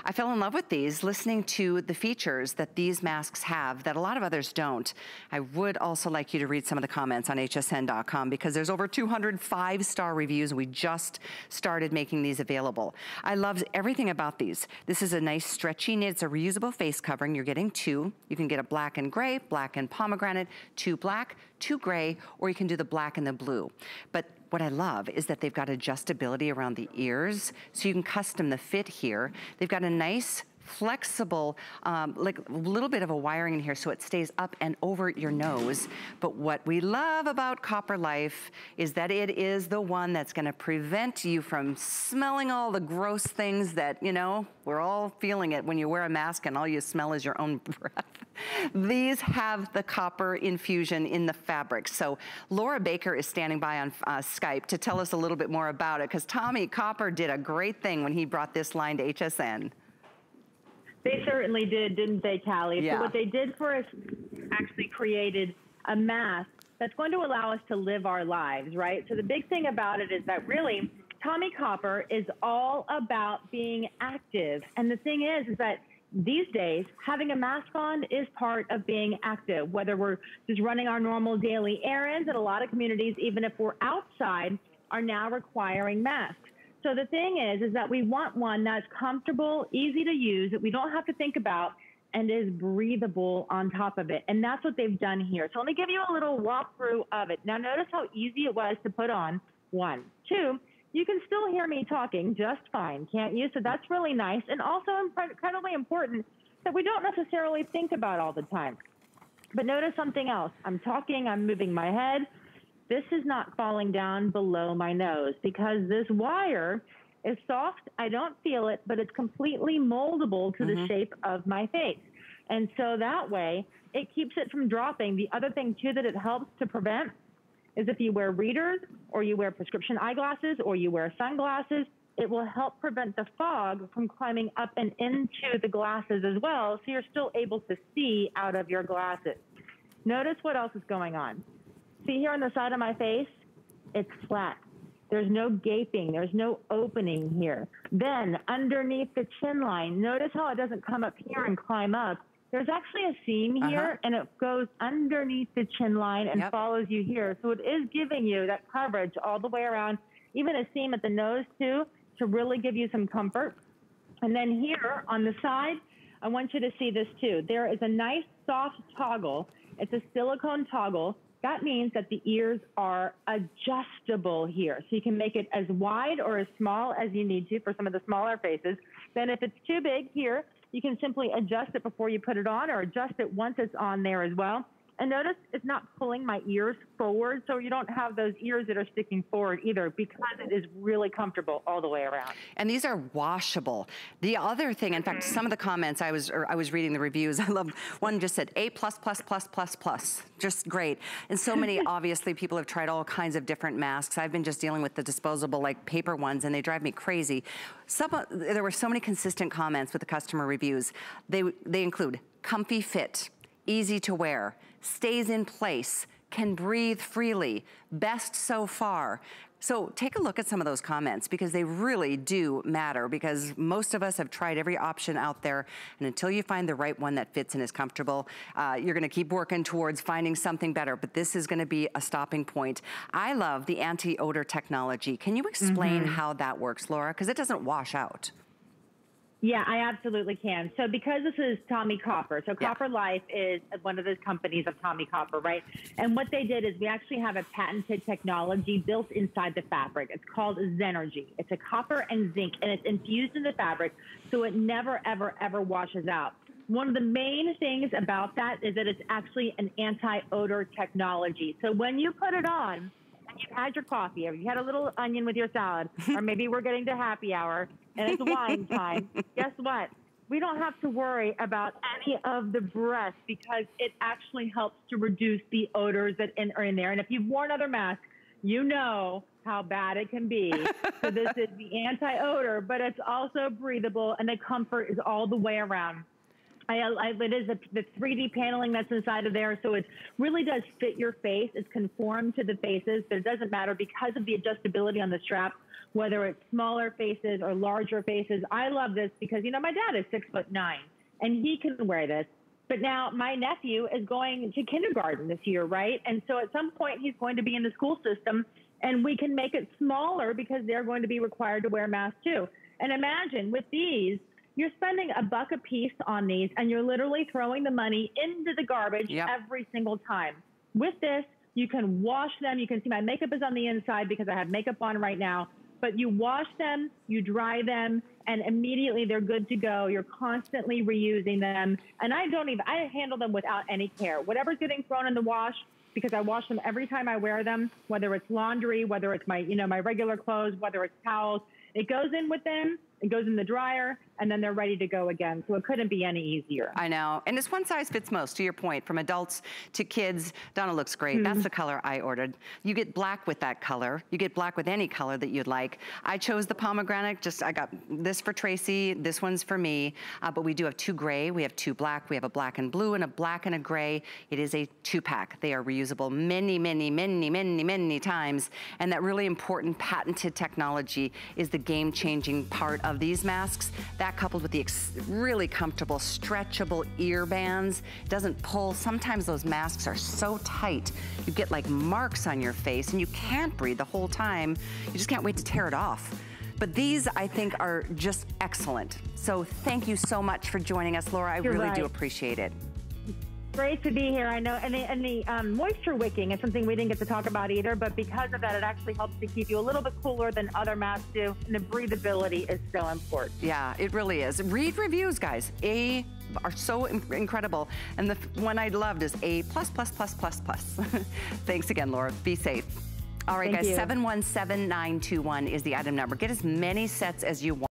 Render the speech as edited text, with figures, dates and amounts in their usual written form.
I fell in love with these listening to the features that these masks have that a lot of others don't. I would also like you to read some of the comments on hsn.com because there's over 200 5-star reviews. We just started making these available. I love everything about these. This is a nice stretchy knit. It's a reusable face covering. You're getting two. You can get a black and gray, black and pomegranate, two black, two gray, or you can do the black and the blue. But what I love is that they've got adjustability around the ears, so you can custom the fit here. They've got a nice flexible, like a little bit of a wiring in here so it stays up and over your nose. But what we love about Copper Life is that it is the one that's gonna prevent you from smelling all the gross things that, you know, we're all feeling it when you wear a mask and all you smell is your own breath. These have the copper infusion in the fabric. So Laura Baker is standing by on Skype to tell us a little bit more about it, because Tommy Copper did a great thing when he brought this line to HSN. They certainly did, didn't they, Callie? Yeah. So what they did for us actually created a mask that's going to allow us to live our lives, right? So the big thing about it is that really Tommy Copper is all about being active. And the thing is that these days, having a mask on is part of being active, whether we're just running our normal daily errands, and a lot of communities, even if we're outside, are now requiring masks. So the thing is that we want one that's comfortable, easy to use, that we don't have to think about, and is breathable on top of it. And that's what they've done here. So let me give you a little walkthrough of it. Now notice how easy it was to put on, 1. 2, you can still hear me talking just fine, can't you? So that's really nice. And also incredibly important that we don't necessarily think about all the time. But notice something else. I'm talking, I'm moving my head. This is not falling down below my nose because this wire is soft. I don't feel it, but it's completely moldable to the shape of my face. And so that way, it keeps it from dropping. The other thing, too, that it helps to prevent is if you wear readers or you wear prescription eyeglasses or you wear sunglasses, it will help prevent the fog from climbing up and into the glasses as well, so you're still able to see out of your glasses. Notice what else is going on. See here on the side of my face, it's flat. There's no gaping, there's no opening here. Then underneath the chin line, notice how it doesn't come up here and climb up. There's actually a seam here and it goes underneath the chin line and follows you here. So it is giving you that coverage all the way around, even a seam at the nose too, to really give you some comfort. And then here on the side, I want you to see this too. There is a nice soft toggle. It's a silicone toggle. That means that the ears are adjustable here. So you can make it as wide or as small as you need to for some of the smaller faces. Then if it's too big here, you can simply adjust it before you put it on or adjust it once it's on there as well. And notice it's not pulling my ears forward, so you don't have those ears that are sticking forward either because it is really comfortable all the way around. And these are washable. The other thing, in fact, some of the comments I was reading the reviews, I love, one just said A++++++, just great. And so many, obviously, people have tried all kinds of different masks. I've been just dealing with the disposable, like paper ones, and they drive me crazy. There were so many consistent comments with the customer reviews. They include comfy fit, easy to wear, stays in place, can breathe freely, best so far. So take a look at some of those comments because they really do matter, because most of us have tried every option out there, and until you find the right one that fits and is comfortable, you're gonna keep working towards finding something better, but this is gonna be a stopping point. I love the anti-odor technology. Can you explain how that works, Laura? Because it doesn't wash out. Yeah, I absolutely can. So because this is Tommy Copper, so Copper Life is one of those companies of Tommy Copper, right? And what they did is we actually have a patented technology built inside the fabric. It's called Zenergy. It's a copper and zinc, and it's infused in the fabric, so it never, ever, ever washes out. One of the main things about that is that it's actually an anti-odor technology. So when you put it on, you've had your coffee, or you had a little onion with your salad, or maybe we're getting to happy hour and it's wine time, guess what? We don't have to worry about any of the breath because it actually helps to reduce the odors that are in there. And if you've worn other masks, you know how bad it can be. So this is the anti-odor, but it's also breathable, and the comfort is all the way around. It is the 3D paneling that's inside of there, so it really does fit your face. It's conformed to the faces, but it doesn't matter because of the adjustability on the strap, whether it's smaller faces or larger faces. I love this because, you know, my dad is 6'9", and he can wear this. But now my nephew is going to kindergarten this year, right? And so at some point he's going to be in the school system, and we can make it smaller because they're going to be required to wear masks too. And imagine with these, you're spending $1 a piece on these, and you're literally throwing the money into the garbage every single time. With this, you can wash them. You can see my makeup is on the inside because I have makeup on right now. But you wash them, you dry them, and immediately they're good to go. You're constantly reusing them. And I handle them without any care. Whatever's getting thrown in the wash, because I wash them every time I wear them, whether it's laundry, whether it's my, my regular clothes, whether it's towels, it goes in with them. It goes in the dryer, and then they're ready to go again. So it couldn't be any easier. I know. And it's one size fits most, to your point, from adults to kids. Donna looks great. That's the color I ordered. You get black with that color. You get black with any color that you'd like. I chose the pomegranate. I got this for Tracy. This one's for me. But we do have 2 gray. We have 2 black. We have a black and blue and a black and a gray. It is a 2-pack. They are reusable many, many, many, many, many times. And that really important patented technology is the game-changing part of these masks. That coupled with the really comfortable stretchable ear bands, doesn't pull. Sometimes those masks are so tight you get like marks on your face and you can't breathe the whole time. You just can't wait to tear it off. But these, I think, are just excellent. So thank you so much for joining us, Laura. I really do appreciate it. Great to be here. I know, and the moisture wicking is something we didn't get to talk about either, but because of that, it actually helps to keep you a little bit cooler than other masks do, and the breathability is so important. Yeah, it really is. Read reviews, guys. A are so incredible, and the one I loved is A++++++. Thanks again, Laura. Be safe. All right, guys, 717921 is the item number. Get as many sets as you want.